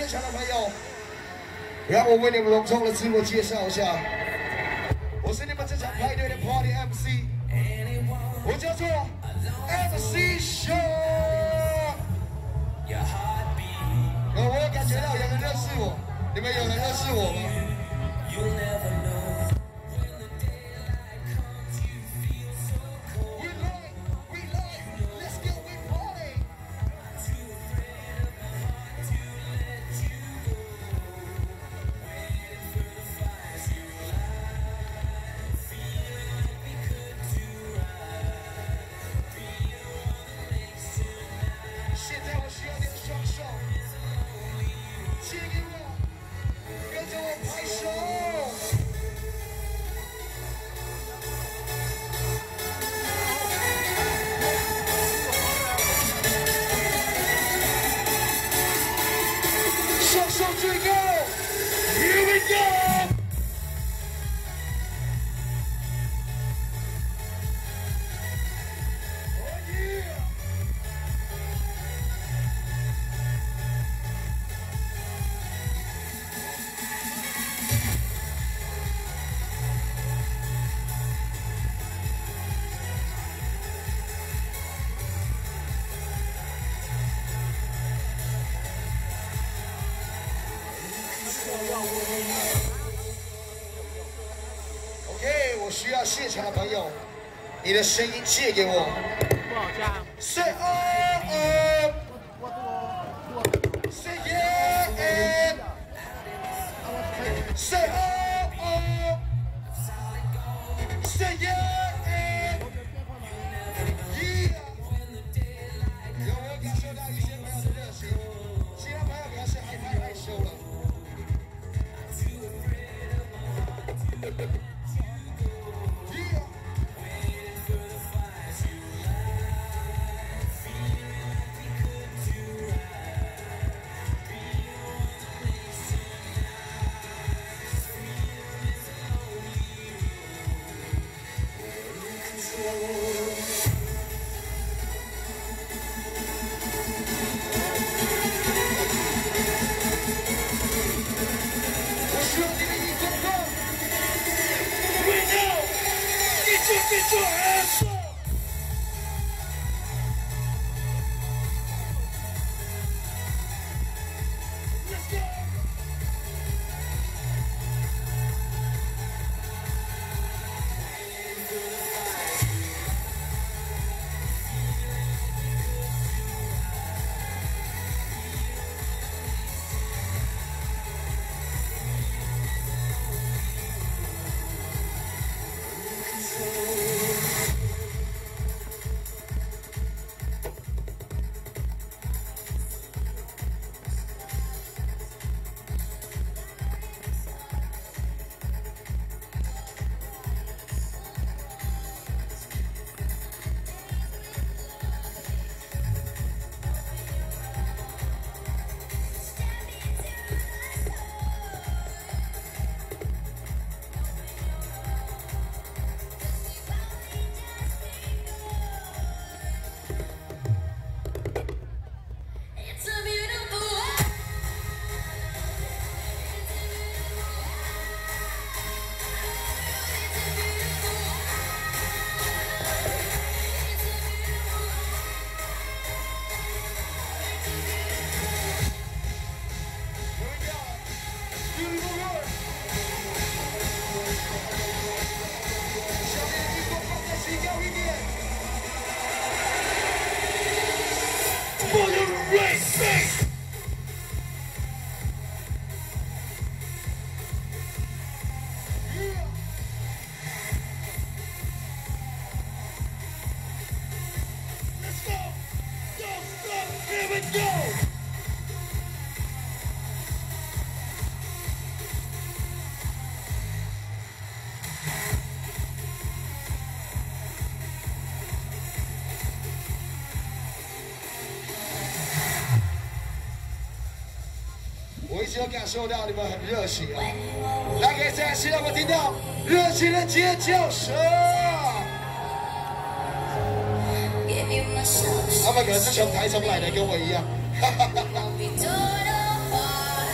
场的朋友，让我为你们隆重的自我介绍一下，我是你们这场派对的 Party MC， 我叫做 MC Sean。我有感觉到有人认识我，你们有人认识我吗？ OK， 我需要现场的朋友，你的声音借给我。Say oh oh，Say yeah， Say oh oh，Say yeah， 有没有感受到一些朋友的热情？其他朋友表示太害羞了。 Get your ass up! Let's go! Go! 我一直有感受到你们很热情啊！来，给再次让我听到热情的尖叫声。他们可能是从台中来的，跟我一样。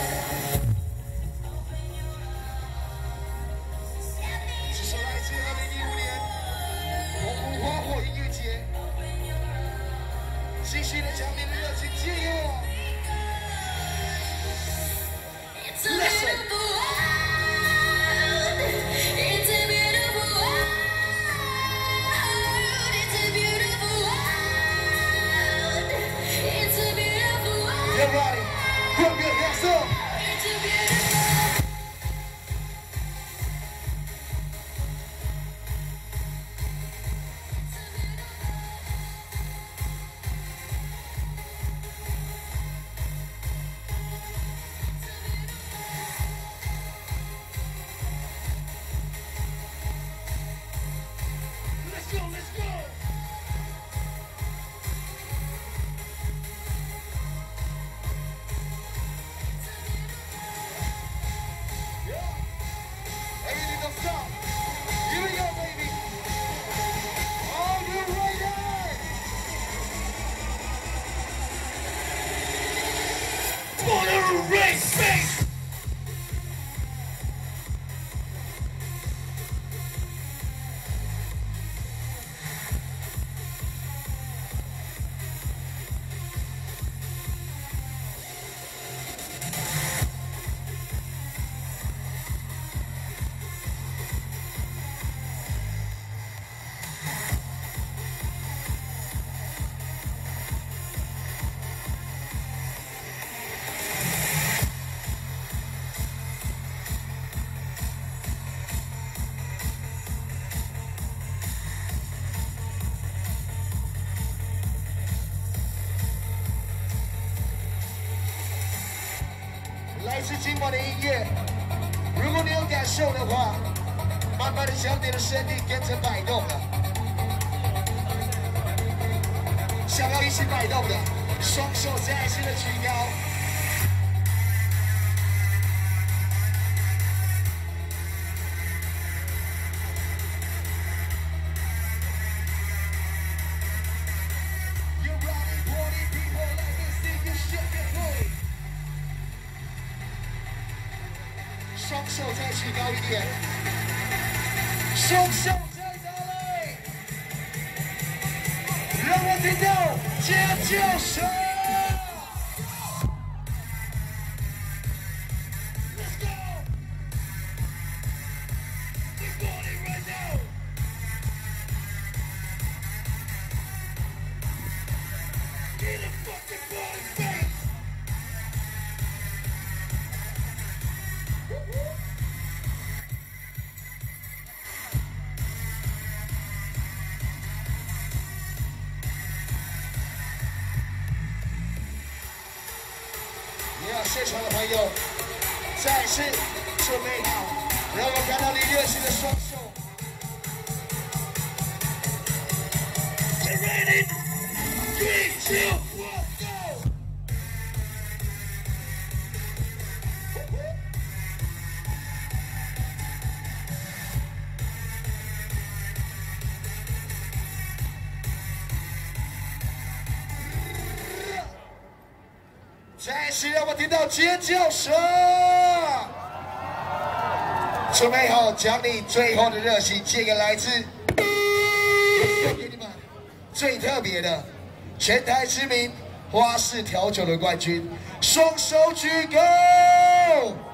自今晚的音乐。如果你有感受的话，慢慢的将你的身体跟着摆动了。想要一起摆动的，双手再次的举高。双手再举高一点，双手在哪里？让我听到尖叫声 ！Let's go! We want it right now! Get a fucking body face! 现场的朋友，再次准备好，让我看到你热情的双手。Get ready, 3, 2, 1, go! 再次让我听到尖叫声！准备好，将你最后的热情借给来自，给你们最特别的全台知名花式调酒的冠军，双手举高！